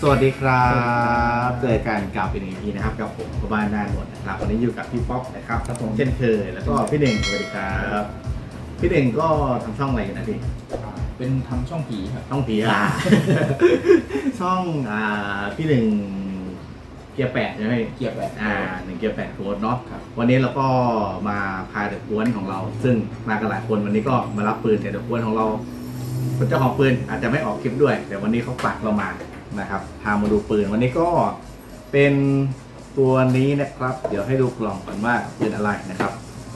วัสดีครับเจอกันกับเป็นอีพีนะครับกับผมบ้านหน้าหนวดนะครับวันนี้อยู่กับพี่ป๊อปนะครับเช่นเคยแล้วก็พี่เน่งสวัสดีครับพี่เน่งก็ทำช่องอะไรกันนะพี่เป็นทำช่องผีครับช่องผีช่องพี่หนึ่งเกียร์8ใช่ไหมเกียร์8 หนึ่งเกียร์8โค้ดเนาะวันนี้เราก็มาพาเด็กกวนของเราซึ่งมากันหลายคนวันนี้ก็มารับปืนแต่เด็กกวนของเราเจ้าของปืนอาจจะไม่ออกคลิปด้วยแต่วันนี้เขาฝากเรามานะครับพามาดูปืนวันนี้ก็เป็นตัวนี้นะครับเดี๋ยวให้ดูกล่องก่อนว่าเป็นอะไรนะครับ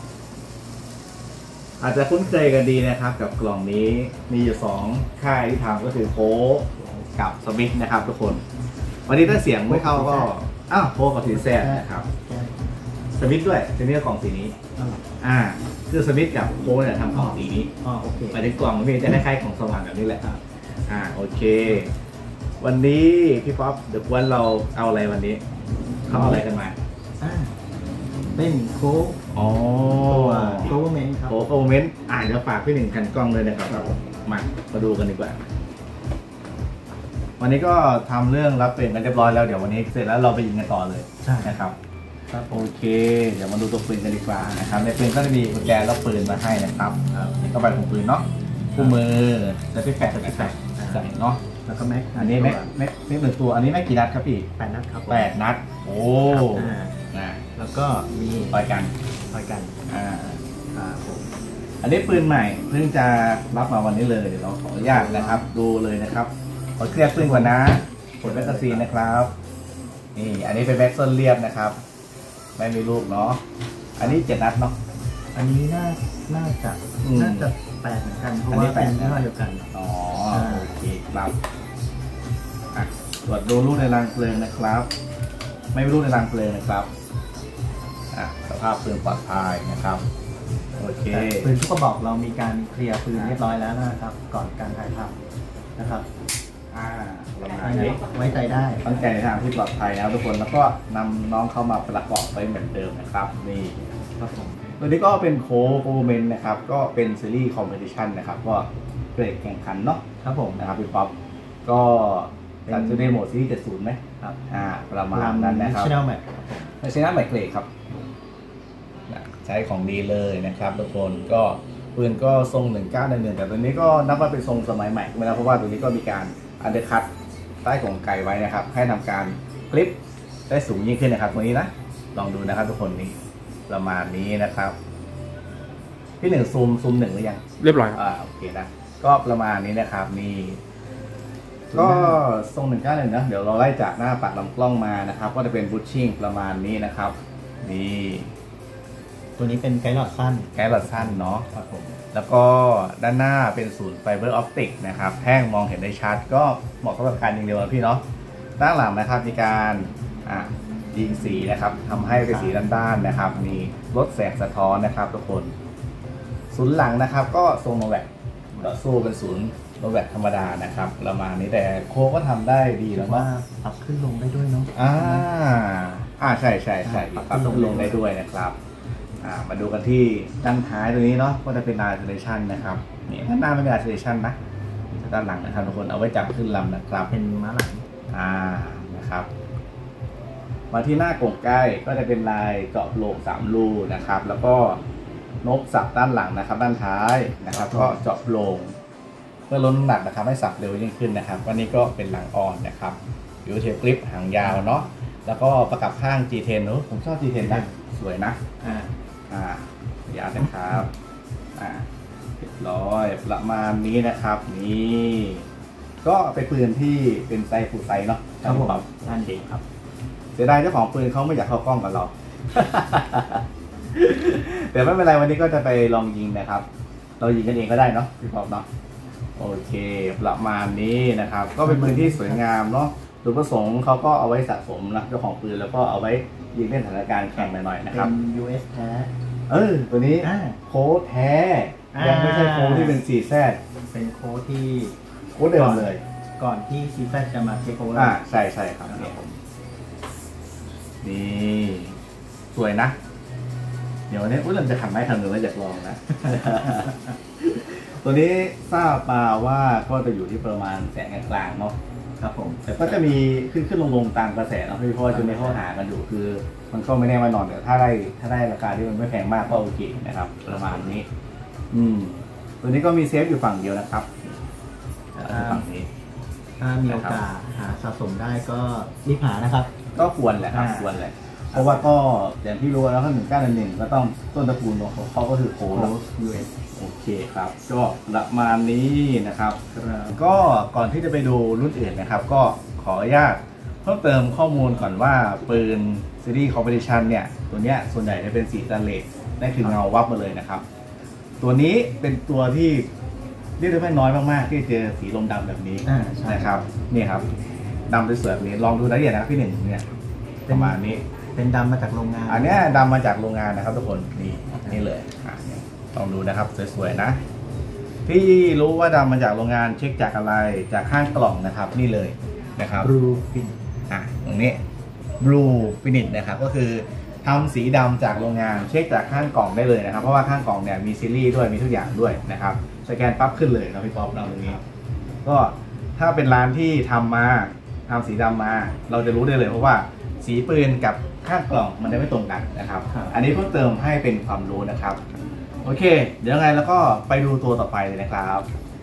อาจจะคุ้นเคยกันดีนะครับกับกล่องนี้มีอยู่2ค่ายที่ทำก็คือโค้กับสมิธนะครับทุกคนวันนี้ถ้าเสียงไม่เข้าก็โค้กับทีแซดนะครับสมิธด้วยสมิธกล่องสีนี้คือสมิธกับโค้เนี่ยทำกล่องสีนี้โอเคหมายถึงกล่องมันจะคล้ายๆของสว่างแบบนี้แหละโอเควันนี้พี่ป๊อปเดี๋ยววันเราเอาอะไรวันนี้เขาเอาอะไรกันมาเป็นโค้กโค้กเมนต์ครับโค้กเมนต์เดี๋ยวฝากพี่หนึ่งกันกล้องเลยนะครับมาดูกันดีกว่าวันนี้ก็ทำเรื่องรับเป็นกันเรียบร้อยแล้วเดี๋ยววันนี้เสร็จแล้วเราไปยิงกันต่อเลยใช่นะครับโอเคเดี๋ยวมาดูตัวปืนกันดีกว่านะครับในปืนก็จะมีกุญแจล็อกปืนมาให้นะครับนี่ก็ใบของปืนเนาะคู่มือแล้วที่แปะใส่เนาะแล้วก็แม็กอันนี้แม็กหนึ่งตัวอันนี้แม็กกี่นัดครับพี่ 8 นัดครับ 8 นัดโอ้แล้วก็มีปล่อยกันอันนี้ปืนใหม่เพิ่งจะรับมาวันนี้เลยเดี๋ยวเราขออนุญาตนะครับดูเลยนะครับขอเคลียร์ปืนก่อนนะกดแมกกาซีนนะครับนี่อันนี้เป็นแม็กซ์ส้นเรียบนะครับไม่มีลูกเนาะอันนี้7 นัดเนาะอันนี้น่าจะ8เหมือนกันเพราะว่าเป็นยี่ห้อเดียวกันโอเคครับตรวจดูลูกในรางเพลิงนะครับไม่มีลูกในรางเพลิงนะครับสภาพปืนปลอดภัยนะครับโอเคปืนทุกกระบอกเรามีการเคลียร์ปืนเรียบร้อยแล้วนะครับก่อนการถ่ายทำนะครับไว้ใจได้ตั้งใจในทางที่ปลอดภัยแล้วทุกคนแล้วก็นำน้องเข้ามาประกอบไปเหมือนเดิมนะครับนี่ครับผมตัวนี้ก็เป็นโคเมนนะครับก็เป็นซีรีส์คอมเพติชันนะครับก็เกรดแข่งขันเนาะครับผมนะครับพี่ป๊อปก็การจะได้โหมดซีรีส์70ไหมครับประมาณนั้นนะครับ National Match National Match เกรดครับใช้ของดีเลยนะครับทุกคนก็ปืนก็ทรง1911แต่ตัวนี้ก็นับว่าเป็นทรงสมัยใหม่ไม่นะเพราะว่าตัวนี้ก็มีการอันเดอร์คัตใต้ของไก่ไว้นะครับให้ทำการคลิปได้สูงยิ่งขึ้นนะครับตัวนี้นะลองดูนะครับทุกคนนี้ประมาณนี้นะครับพี่หนึ่งซูม1หรือยังเรียบร้อยโอเคนะก็ประมาณนี้นะครับนี่ก็ทรง1911นะเดี๋ยวเราไล่จากหน้าปัดลำกล้องมานะครับก็จะเป็นบูชชิ่งประมาณนี้นะครับนี่ตัวนี้เป็นไกด์หลอดสั้นเนาะครับผมแล้วก็ด้านหน้าเป็นศูนย์ไฟเบอร์ออปติกนะครับแท่งมองเห็นได้ชัดก็เหมาะสำหรับการยิงเร็วนะพี่เนาะด้านหลังนะครับมีการยิงสีนะครับทำให้เป็นสีด้านๆนะครับมีลดแสงสะท้อนนะครับทุกคนศูนย์หลังนะครับก็ทรงโนแวคต่อสู้เป็นศูนย์โนแวคธรรมดานะครับประมาณนี้แต่โคก็ทำได้ดีแล้วว่าปรับขึ้นลงได้ด้วยเนาะใช่ปรับขึ้นลงได้ด้วยนะครับมาดูกันที่ด้านท้ายตัวนี้เนาะก็จะเป็นisolationนะครับนี่ด้านหน้าไม่มีisolationนะด้านหลังนะครับทุกคนเอาไว้จับขึ้นลำนะครับเป็นม้าหลังนะครับมาที่หน้ากล่องใกล้ก็จะเป็นลายเจาะโลง3 รูนะครับแล้วก็นกสับด้านหลังนะครับด้านท้ายนะครับก็เจาะโลงเพื่อลดน้ำหนักนะครับให้สับเร็วยิ่งขึ้นนะครับวันนี้ก็เป็นหลังอ่อนนะครับยูเทปกริปหางยาวเนาะแล้วก็ประกับข้าง G10 ผมชอบ G10 นะสวยนะยาวนะครับเรียบร้อยประมาณนี้นะครับนี่ก็เป็นปืนที่เป็นไซส์ฟูลไซส์เนาะครับผมนั่นเองครับเสียดายเจ้าของปืนเขาไม่อยากเข้ากล้องกับเราแต่ไม่เป็นไรวันนี้ก็จะไปลองยิงนะครับเรายิงกันเองก็ได้เนาะพี่ป๊อปเนาะโอเคประมาณนี้นะครับก็เป็นปืนที่สวยงามเนาะจุดประสงค์เขาก็เอาไว้สะสมนะเจ้าของปืนแล้วก็เอาไว้ยิงเล่นสถานการณ์แข่งหน่อยๆนะครับเป็น US แท้ตัวนี้โค้ดแท้ยังไม่ใช่โค้ดที่เป็น4แซดเป็นโค้ดที่โค้ดเดิมเลยก่อนที่4แซดจะมาเทคโอเวอร์ใช่ครับนี่สวยนะเดี๋ยววันนี้เราจะขันไม้ขันมือไว้อยากลองนะ ตัวนี้ทราบมาว่าก็จะอยู่ที่ประมาณแสงกลางเนาะครับผมแต่ก็จะมีขึ้นลงตามกระแสเนาะพี่เพราะว่าช่วงนี้เขาหากันอยู่คือ มันก็ไม่แน่ว่านอนแต่ถ้าได้ราคาที่มันไม่แพงมากก็โอเคนะครับประมาณนี้ ตัวนี้ก็มีเซฟอยู่ฝั่งเดียวนะครับฝั่งนี้ถ้ามีโอกาสหาสะสมได้ก็รีบหานะครับก็ควรแหละครับควรแหละเพราะว่าก็อย่างที่รู้แล้วถ้า1911ก็ต้องต้นตระกูลของเขาก็คือโค้ด US โอเคครับก็ประมาณนี้นะครับ ก็ก่อนที่จะไปดูรุ่นอื่นนะครับ ก็ขออนุญาตเพิ่มเติมข้อมูลก่อนว่าปืนซีรีส์คอมเพติชันเนี่ยตัวเนี้ยส่วนใหญ่จะเป็นสีสแตนเลสได้ถึงเงาวับมาเลยนะครับ ตัวนี้เป็นตัวที่เรียกได้ว่าน้อยมากๆที่เจอสีลมดำแบบนี้นะครับนี่ครับดำสวยๆแบบนี้ลองดูรายละเอียดนะพี่หนึ่งเนี่ยประมาณนี้เป็นดำมาจากโรงงานอันนี้ดำมาจากโรงงานนะครับทุกคนนี่เลยลองดูนะครับสวยๆนะที่รู้ว่าดำมาจากโรงงานเช็คจากอะไรจากข้างกล่องนะครับนี่เลยนะครับ Blue Fin ตรงนี้ Blue Finish นะครับก็คือทำสีดำจากโรงงานเช็คจากข้างกล่องได้เลยนะครับเพราะว่าข้างกล่องเนี่ยมีซีรีส์ด้วยมีทุกอย่างด้วยนะครับสแกนปั๊บขึ้นเลยนะพี่ป๊อปเราตรงนี้ก็ถ้าเป็นร้านที่ทำสีดำมาเราจะรู้ได้เลยเพราะว่าสีปืนกับข้างกล่องมันจะไม่ตรงกันนะครับอันนี้เพิ่มเติมให้เป็นความรู้นะครับโอเคเดี๋ยวไงแล้วก็ไปดูตัวต่อไปเลยนะครับ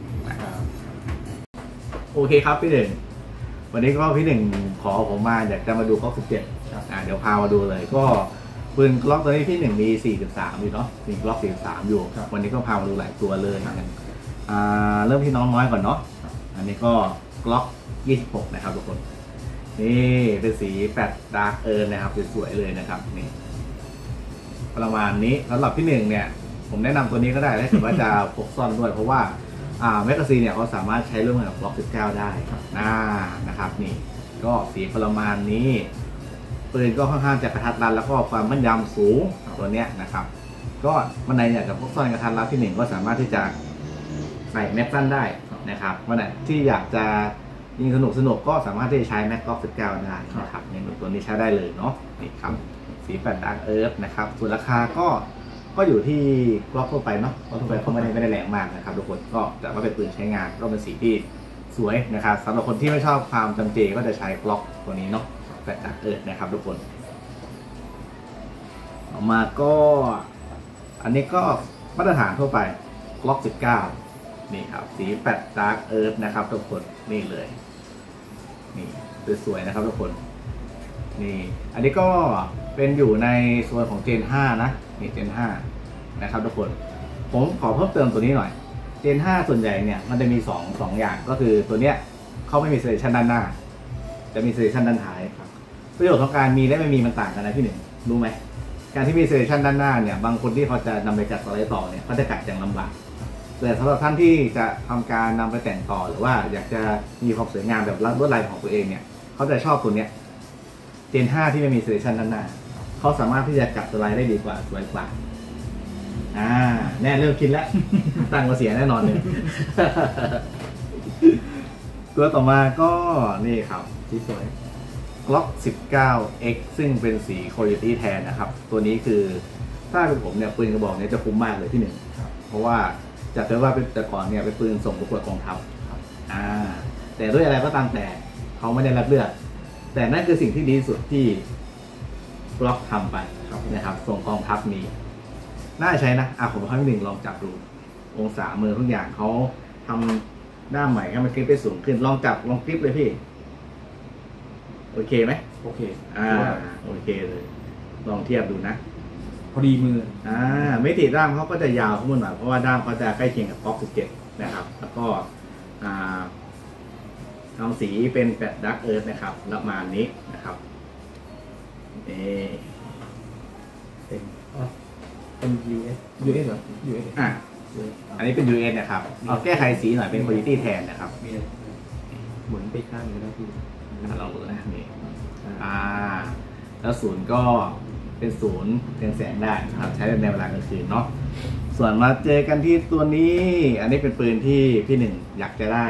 โอเคครับพี่หนึ่งวันนี้ก็พี่หนึ่งขอผมมาอยากจะมาดูกล็อก17เดี๋ยวพามาดูเลยก็ปืนกล็อกตัวนี้พี่หนึ่งมี43อยู่เนาะมีกล็อก43อยู่วันนี้ก็พามาดูหลายตัวเลยเริ่มที่น้องน้อยก่อนเนาะอันนี้ก็กล็อก26นะครับทุกคนนี่เป็นสี8 Dark Earth นะครับสวยๆเลยนะครับนี่ประมาณนี้สำหรับพี่หนึ่งเนี่ยผมแนะนำตัวนี้ก็ได้ถ้าเกิดว่าจะพกซ่อนด้วยเพราะว่าแมกกาซีนเนี่ยเขาสามารถใช้ร่วมกับบล็อก19ได้นะครับนี่ก็สีประมาณนี้ปืนก็ค่อนข้างจะกระทัดรัดแล้วก็ความแม่นยำสูงตัวเนี้ยนะครับก็วันไหนอยากจะพกซ่อนกระทัดรัดพี่หนึ่งก็สามารถที่จะใส่แม็กสั้นได้นะครับวันไหนที่อยากจะยิงสนุกก็สามารถที่จะใช้แม็กกล็อก19ได้นะครับในตัวนี้ใช้ได้เลยเนาะนี่ครับสี8 Dark Earth นะครับส่วนราคาก็อยู่ที่กล็อกทั่วไปเนาะกล็อกทั่วไปเขาไม่ได้แรงมากนะครับทุกคนก็แต่ว่าเป็นปืนใช้งานก็เป็นสีที่สวยนะครับสำหรับคนที่ไม่ชอบความจำเจก็จะใช้กล็อกตัวนี้เนาะ8 Dark Earth นะครับทุกคนออกมาก็อันนี้ก็มาตรฐานทั่วไปกล็อก19นี่ครับสี8 Dark Earth นะครับทุกคนนี่เลยนี่สวยๆนะครับทุกคนนี่อันนี้ก็เป็นอยู่ในส่วนของเจน5นะนี่เจน5นะครับทุกคนผมขอเพิ่มเติมตัวนี้หน่อยเจน5ส่วนใหญ่เนี่ยมันจะมี2อย่างก็คือตัวเนี้ยเขาไม่มีเซเลชันด้านหน้าจะมีเซเลชันด้านท้ายประโยชน์ของการมีและไม่มีมันต่างกันนะพี่หนึ่งรู้ไหมการที่มีเซเลชันด้านหน้าเนี่ยบางคนที่เขาจะนำไปจัดสไลด์ต่อเนี่ยเขาจะกัดอย่างลำบากแต่สำหรับท่านที่จะทำการนำไปแต่งต่อหรือว่าอยากจะมีความสวยงามแบบลวดลายของตัวเองเนี่ยเขาจะชอบตัวเนี้ยเจน5ที่ไม่มีเซเลชันด้านหน้าเขาสามารถที่จะกัดสไลด์ได้ดีกว่าสวยกว่าแน่เริ่มคิดแล้ว ตั้งมาเสียแน่นอนเลย ตัวต่อมาก็นี่ครับสีสวย Glock 19X ซึ่งเป็นสี Coyote แทนนะครับตัวนี้คือถ้าเป็นผมเนี่ยปืนกระบอกนี้จะคุ้มมากเลยที่หนึ่งเพราะว่าจากที่ว่าเป็นแต่ก่อนเนี่ยเป็นปืนส่งประกวดกองทัพแต่ด้วยอะไรก็ตามแต่เขาไม่ได้รับเลือกแต่นั่นคือสิ่งที่ดีที่สุดที่กล็อกทำไปนะครับส่งกองทัพนี้น่าใช้นะผมให้พี่หนึ่งลองจับดูองศามือทุกอย่างเขาทำด้ามใหม่ให้มันกริปได้สูงขึ้นลองจับลองกริปเลยพี่โอเคไหมโอเคโอเคเลยลองเทียบดูนะพอดีมือไม่ติดด้ามเขาก็จะยาวขึ้นหน่อยเพราะว่าด้ามเขาจะใกล้เคียงกับกล็อก17นะครับแล้วก็ทำสีเป็น8 Dark Earth นะครับประมาณนี้นะครับเป็น US เหรอ US อันนี้เป็น US นะครับเอาแก้ไขสีหน่อยเป็น Coyote แทนนะครับหมุนไปข้างเลยนะพี่ลองดูนะนี่แล้วศูนย์ก็เป็นศูนย์เรืองแสงได้ครับใช้ในเวลากลางคืนเนาะส่วนมาเจอกันที่ตัวนี้อันนี้เป็นปืนที่พี่หนึ่งอยากจะได้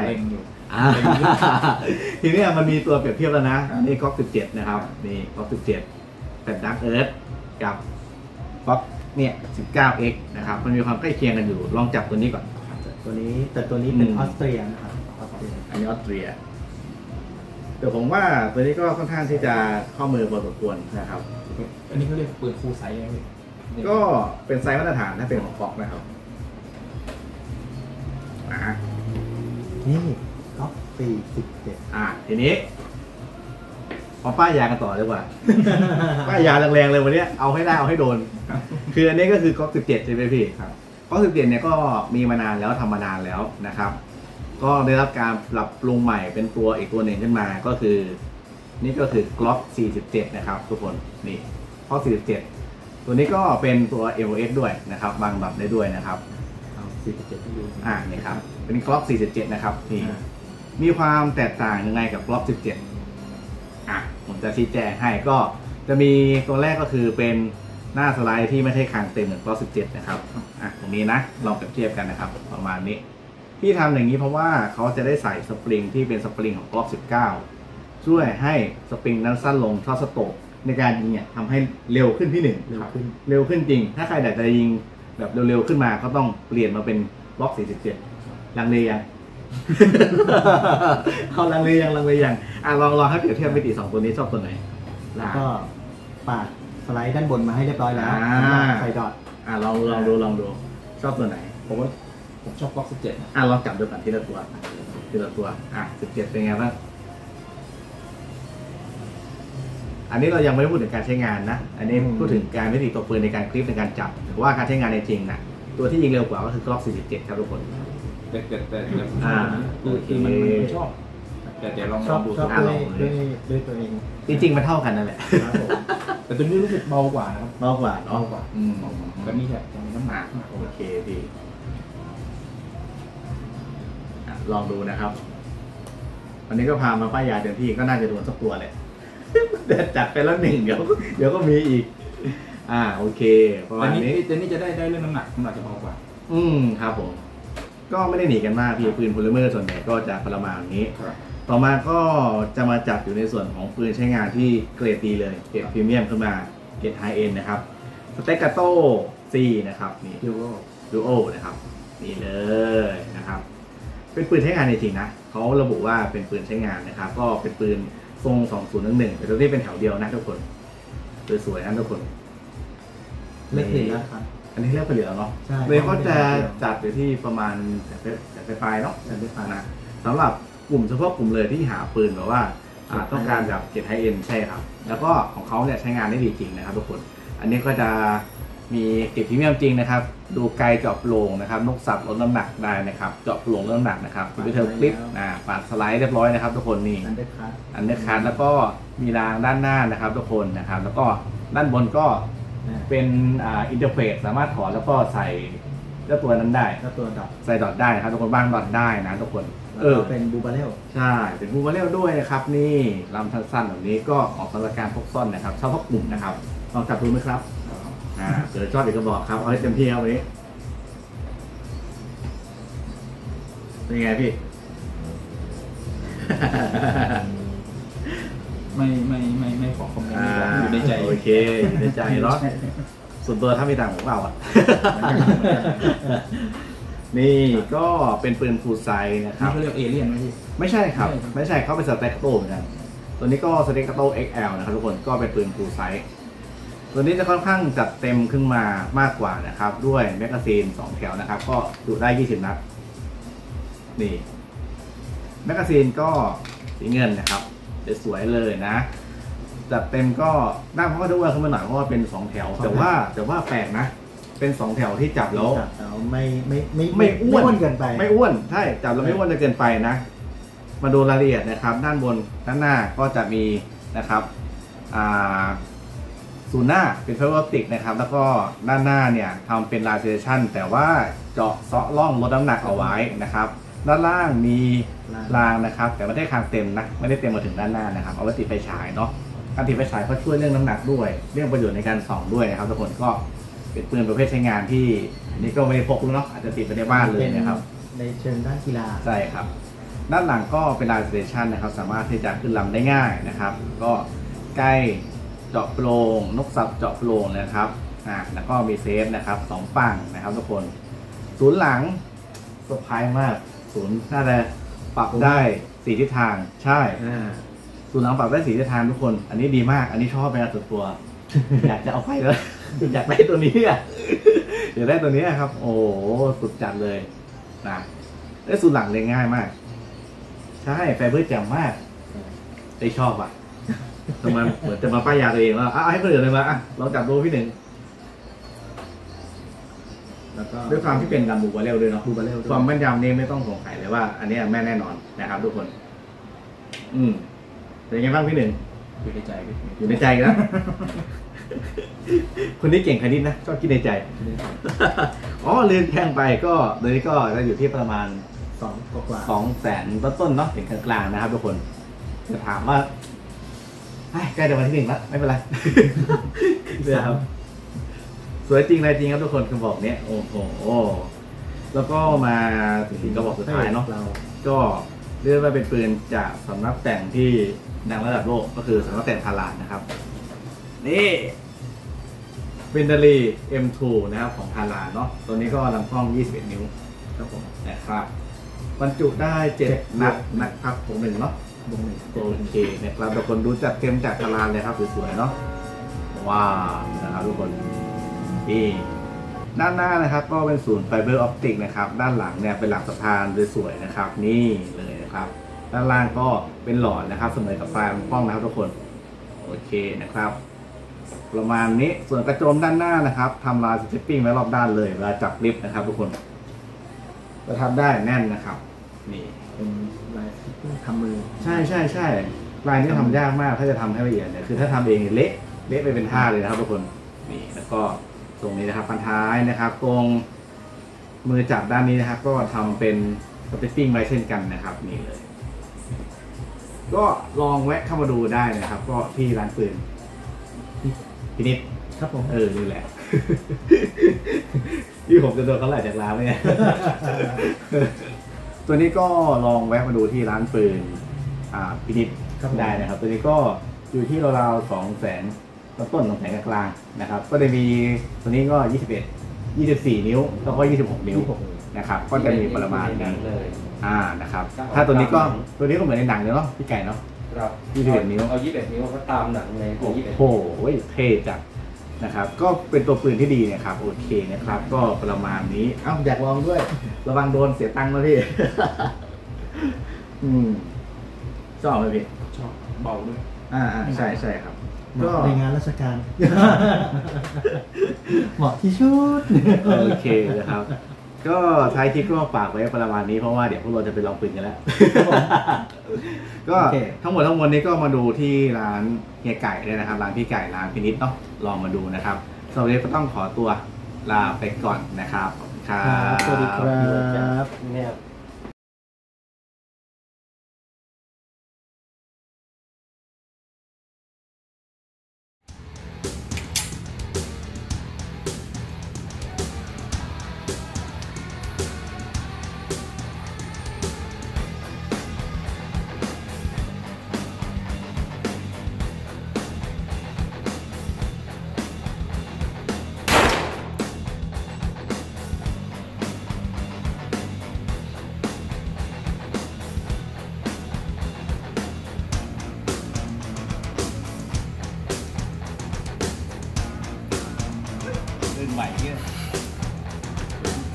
ทีนี้มันมีตัวเปรียบเทียบแล้วนะนี่ก๊อก17นะครับนี่ก๊อก17แต่Dark Earthกับก๊อกเนี่ย 19X นะครับมันมีความใกล้เคียงกันอยู่ลองจับตัวนี้ก่อนตัวนี้เป็นออสเตรียนะครับอันนี้ออสเตรียเดี๋ยวผมว่าตัวนี้ก็ค่อนข้างที่จะเข้ามือพอสมควรนะครับอันนี้เขาเรียกปืนฟูลไซส์ไหมพี่ก็เป็นไซส์มาตรฐานถ้าเป็นของฟ็อกนะครับอ่ะนี่ก๊อฟ47 ทีนี้เอาป้ายยากันต่อดีกว่า ป้ายยาแรงๆเลยวันนี้เอาให้ได้เอาให้โดน คืออันนี้ก็คือก๊อก17ใช่ไหมพี่ครับก๊อก17เนี่ยก็มีมานานแล้วทำมานานแล้วนะครับ ก็ได้รับการปรับปรุงใหม่เป็นตัวอีกตัวหนึ่งขึ้นมาก็คือ นี่ก็คือกล็อก47นะครับทุกคนนี่ก๊อก47ตัวนี้ก็เป็นตัว LOS ด้วยนะครับวางแบบได้ด้วยนะครับเอา47ที่ดูนี่ครับเป็นกล็อก47นะครับนี่มีความแตกต่างยังไงกับกล็อก17ผมจะชี้แจงให้ก็จะมีตัวแรกก็คือเป็นหน้าสไลด์ที่ไม่ใช่คางเต็มเหมือนกล็อก17นะครับตรงนี้นะลองเปรียบเทียบกันนะครับประมาณนี้ที่ทำอย่างนี้เพราะว่าเขาจะได้ใส่สปริงที่เป็นสปริงของกล็อก19ช่วยให้สปริงนั้นสั้นลงเท่าสโตรกในการยิงเนี่ยทำให้เร็วขึ้นที่1เร็วขึ้นจริงถ้าใครอยากจะยิงแบบเร็วๆขึ้นมาก็ต้องเปลี่ยนมาเป็นกล็อก47ลังเลยังเขาลังเลยังลองให้เปรียบเทียบมิติ2ตัวนี้ชอบตัวไหนแล้วก็ปาดสไลด์ด้านบนมาให้เรียบร้อยแล้วใส่ดอทลองดูชอบตัวไหนผมชอบก๊อก17 ลองจับดูกันทีละตัว17เป็นไงบ้างอันนี้เรายังไม่ได้พูดถึงการใช้งานนะอันนี้พูดถึงการมิติตัวปืนในการคลิปในการจับหรือว่าการใช้งานในจริงนะตัวที่ยิงเร็วกว่าก็คือกล็อก47ครับทุกคนแต่คือมันชอบแต่ลองดูชอบด้วยตัวเองจริงๆมันเท่ากันนั่นแหละแต่ตัวนี้รู้สึกเบากว่านะครับเบากว่าแบบนี้จะมีน้ำหนักโอเคดีลองดูนะครับวันนี้ก็พามาป้ายยาเต็มที่ก็น่าจะโดนสักตัวแหละจัดไปแล้ว1เดี๋ยวก็มีอีกโอเคประมาณนี้แต่นี่จะได้เรื่องน้ำหนักจะเบากว่าครับผมก็ไม่ได้หนีกันมากพี่ปืนโพลิเมอร์ส่วนใหญ่ก็จะประมาณนี้ต่อมาก็จะมาจัดอยู่ในส่วนของปืนใช้งานที่เกรดดีเลยเกรดพรีเมียมขึ้นมาเกรดไฮเอ็นนะครับสเตกาโต้ซีนะครับนี่ดูโอนะครับนี่เลยนะครับเป็นปืนใช้งานจริงๆนะเขาระบุว่าเป็นปืนใช้งานนะครับก็เป็นปืนทรง2011แต่ตัวนี้เป็นแถวเดียวนะทุกคนสวยๆนะทุกคนเลือกผลิตแล้วครับอันนี้เลือกผลิตแล้วเนาะเลยก็จะจัดอยู่ที่ประมาณแต่ปลายเนาะนะสำหรับกลุ่มเฉพาะกลุ่มเลยที่หาปืนแบบว่าต้องการแบบเก็บไฮเอ็นใช่ครับแล้วก็ของเขาเนี่ยใช้งานได้ดีจริงนะครับทุกคนอันนี้ก็จะมีเก็บพรีเมียมจริงนะครับดูไกลเจาะโปร่งนะครับนกสับลดน้ำหนักได้นะครับเจาะโปร่งลดน้ำหนักนะครับวิเทอร์คลิปปาดสไลด์เรียบร้อยนะครับทุกคนนี่อันเดอร์คัทแล้วก็มีรางด้านหน้านะครับทุกคนนะครับแล้วก็ด้านบนก็เป็นอินเทอร์เฟซสามารถถอดแล้วก็ใส่เจ้าตัวนั้นได้ตัวดอทใส่ดอทได้ครับทุกคนบ้างดอทได้นะทุกคนเป็นบูบาเรลใช่เป็นบูบาเรลด้วยนะครับนี่ลำสั้นๆแบบนี้ก็ออกสำหรับการพกซ่อนนะครับชอบพกกลุ่มนะครับลองจับดูไหมครับเกิดชอบอีกก็บอกครับเอาให้เต็มที่เอาไว้เป็นไงพี่ไม่ขอคอมเมนต์อยู่ในใจโอเคอยู่ในใจเนาะส่วนตัวถ้ามีต่างของเรานี่ก็เป็นปืนฟูลไซส์นะครับเขาเรียกเอเลี่ยนไหมพี่ไม่ใช่ครับไม่ใช่เขาเป็นสเต็กโต้เหมือนกันตัวนี้ก็สเต็กโต้ XL นะครับทุกคนก็เป็นปืนฟูลไซส์ตัวนี้จะค่อนข้างจัดเต็มขึ้นมามากกว่านะครับด้วยแมกกาซีน2แถวนะครับก็จุได้20นัดนี่แมกกาซีนก็สีเงินนะครับสวยเลยนะจัดเต็มก็ด้านเขาก็จะอ้วนขึ้นมาหน่อยเพราะว่าเป็น2แถวแต่ว่าแปลกนะเป็น2แถวที่จับแล้วไม่อ้วนเกินไปไม่อ้วนใช่จับแล้วไม่อ้วนจะเกินไปนะมาดูรายละเอียดนะครับด้านบนด้านหน้าก็จะมีนะครับศูนย์หน้าเป็นไฟเบอร์ออปติกนะครับแล้วก็ด้านหน้าเนี่ยทำเป็นลาเซชั่นแต่ว่าเจาะเซาะร่องลดน้ำหนักเอาไว้นะครับด้านล่างมีรางนะครับแต่ไม่ได้คางเต็มนะไม่ได้เต็มมาถึงด้านหน้านะครับเอาไว้ติดไฟฉายเนาะการติดไฟฉายก็ช่วยเรื่องน้ำหนักด้วยเรื่องประโยชน์ในการส่องด้วยนะครับทุกคนก็เป็นปืนประเภทใช้งานที่นี่ก็ไม่ได้พกเนาะอาจจะติดไปในบ้านเลยนะครับในเชิงด้านกีฬาใช่ครับด้านหลังก็เป็นลาเซชั่นนะครับสามารถที่จะขึ้นลำได้ง่ายนะครับก็ใกล้เจาะโปร่งนกสับเจาะโปร่งนะครับแล้วก็มีเซฟนะครับ2ฝั่งนะครับทุกคนศูนย์หลังเซอร์ไพรส์มากศูนย์น่าจะปรับได้4ทิศทางใช่สูตรหลังปรับได้สีทิศทางทุกคน อันนี้ดีมากอันนี้ชอบเป็นส่วนตัว อยากจะเอาไปเลย อยากได้ตัวนี้อ่ะอยากได้ตัวนี้ครับ โอ้สุดจัดเลยนะได้สูตรหลังเลยง่ายมากใช่ไฟเบอร์แจ่มมากได้ชอบอ่ะทำไมเหมือนจะมาป้ายยาตัวเองแล้วให้คนอื่นเลยมาลองจับดูพี่หนึ่งแล้วก็ด้วยความที่เป็นดัมบูบาเรลด้วยเนาะบูบาเรลด้วยความแม่นยำนี่ไม่ต้องสงสัยเลยว่า อันนี้แม่นแน่นอนนะครับ ทุกคน เป็นไงบ้างพี่หนึ่งอยู่ในใจก็อยู่ในใจกันนะ คนนี้เก่งคณิตนะชอบคิดในใจ อ๋อลืมแข่งไปก็โดยนี้ก็จะอยู่ที่ประมาณ 2 กว่า 200,000ต้นๆเนาะถึงกลางๆนะครับทุกคนจะถามว่าใกล้จะวันที่ 1แล้วไม่เป็นไร นะครับสวยจริงอะไรจริงครับทุกคนกระบอกเนี้ยโอ้โหแล้วก็มาถึงกระบอกสุดท้ายเนาะเราก็เรียกว่าเป็นปืนจากสำนักแต่งที่ดังระดับโลกก็คือสำนักแต่งพารานะครับ นี่เบนเดลี M2 นะครับของพาราเนาะตัวนี้ก็ลำกล้อง 21 นิ้วครับผมนะครับบรรจุได้ 7 นัดนะครับผม1เนาะวงหนึ่งโอเคนะครับทุกคนดูจัดเต็มจากพาราเลยครับสวยๆเนาะว้าวนะครับทุกคนนี่ด้านหน้านะครับก็เป็นศูนย์ไฟเบอร์ออปติกนะครับด้านหลังเนี่ยเป็นหลังสะพานสวยๆนะครับนี่เลยนะครับด้านล่างก็เป็นหลอดนะครับเสมอกับปลายลำกล้องนะครับทุกคนโอเคนะครับประมาณนี้ส่วนกระโจมด้านหน้านะครับทำลายสติปปิ้งไว้รอบด้านเลยเวลาจับลิฟต์นะครับทุกคนจะทำได้แน่นนะครับนี่เป็นลายทำมือใช่ลายนี้ทำยากมากถ้าจะทำให้ละเอียดเนี่ยคือถ้าทำเองเละไปเป็นท่าเลยนะครับทุกคนนี่แล้วก็ตรงนี้นะครับพันท้ายนะครับตรงมือจับด้านนี้นะครับก็ทำเป็นสติปปิ้งไว้เช่นกันนะครับนี่เลยก็ลองแวะเข้ามาดูได้นะครับ ก็ที่ร้านปืนพินิจครับผมนี่แหละ ที่ผมจะโดนเขาไล่จากร้านเลย ตัวนี้ก็ลองแวะมาดูที่ร้านปืนพินิจได้นะครับ ตัวนี้ก็อยู่ที่ราวๆ200,000ต้น200,000กลางๆนะครับ ก็จะมีตัวนี้ก็21 24 นิ้วแล้วก็26 นิ้วนะครับ ก็จะมีประมาณนี้เลยนะครับ ถ้าตัวนี้ก็เหมือนในหนังเลยเนาะพี่ไก่เนาะครับ 21 นิ้วเอา21 นิ้วก็ตามหนังเลยโอ้โหเท่จัดนะครับ ก็เป็นตัวปืนที่ดีนะครับโอเคนะครับ ก็ประมาณนี้อยากลองด้วย ระวังโดนเสียตังค์นะพี่ ชอบไหมพี่ชอบเบาด้วยใช่ครับก็ในงานราชการ เหมาะที่ชุดโอเคนะครับ ก็ท้ายคลิปก็ฝากไว้ประมาณนี้เพราะว่าเดี๋ยวพวกเราจะไปลองปืนกันแล้ว ก็ทั้งหมดนี้ก็มาดูที่ร้านเฮียไก่เลยนะครับร้านพี่ไก่ร้านพินิจเนาะลองมาดูนะครับสำหรับวันนี้ก็ต้องขอตัวลาไปก่อนนะครับขอบคุณครับสวัสดีครับเนี่ยปืนใหม่เนี่ยไก่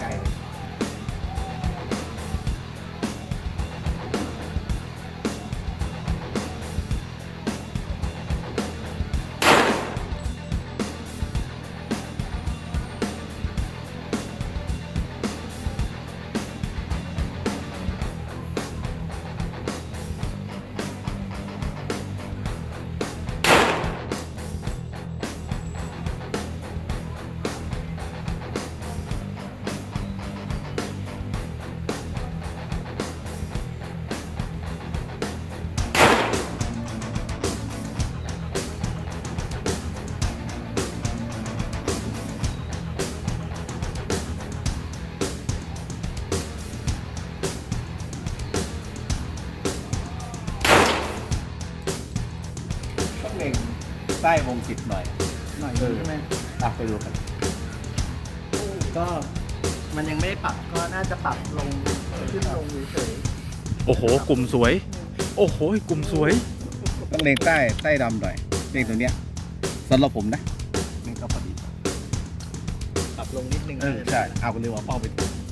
เล็งใต้วงจิตหน่อยใช่ไหมไปดูกันก็มันยังไม่ได้ปรับก็น่าจะปรับลงขึ้นลงเฉยโอ้โห กลุ่มสวย โอ้โห กลุ่มสวยต้องเลงใต้ดำหน่อยเลงตรงเนี้ยสำหรับผมนะนี่ก็พอดีปรับลงนิดนึงใช่เอาไปเลยว่าเป้าไป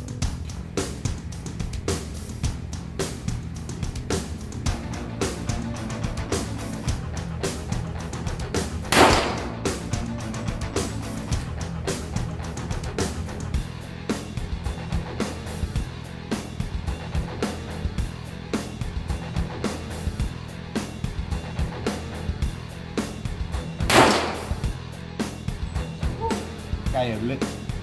ใกล้ลึก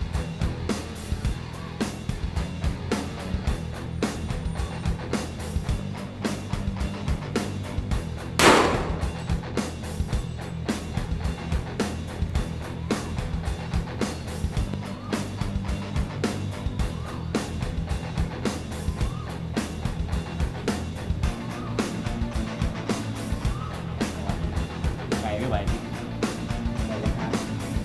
ไกลไม่ไหวไปเลยครับ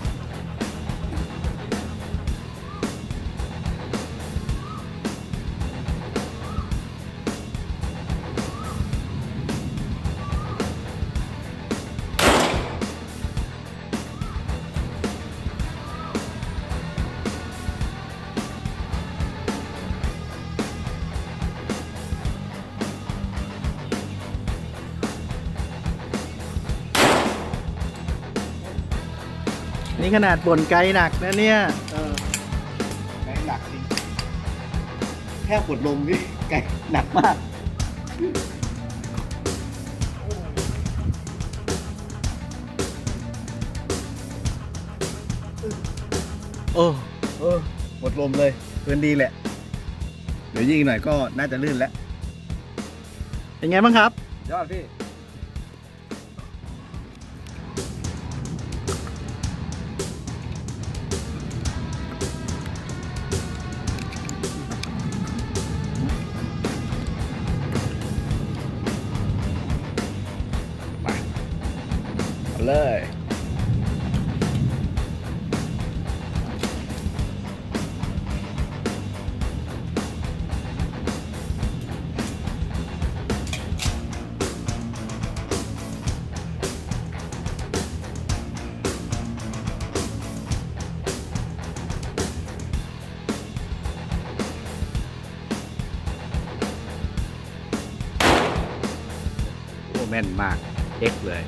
นี่ขนาดบ่นไกลหนักนะเนี่ยไกลหนักจริงแค่ปวดลมนี่ไกลหนักมากโอ้หมดลมเลยพื้นดีแหละเดี๋ยวยิงหน่อยก็น่าจะลื่นแล้วเป็นไงบ้างครับยอดพี่มาเอาเลยโอ้แม่นมากเอ็กเลย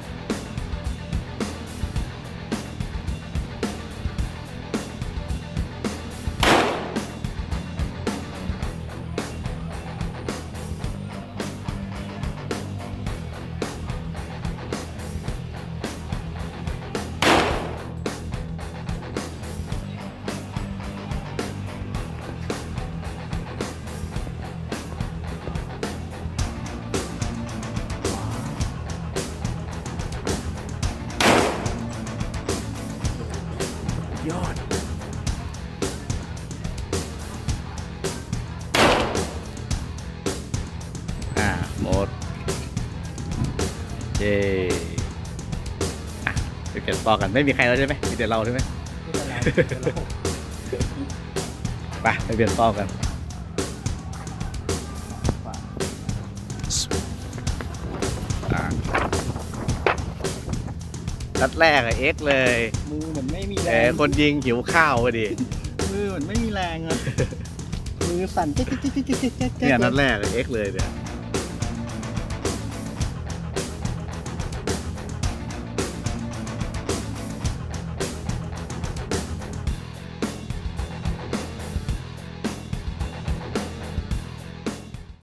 ยอดหมดเย้ไปเก็บต่อกันไม่มีใครแล้วใช่ไหมมีแต่เราใช่ไหม ไปเปลี่ยนต่อกันนัดแรกอะเอ็กเลยมือเหมือนไม่มีแรแต่งคนยิงหิวข้าวพอดีมือเหมือนไม่มีแรงอ่ะ มือสั่นเจ๊กเนี่ยนัดแรกอะเอ็กเลยเนี่ย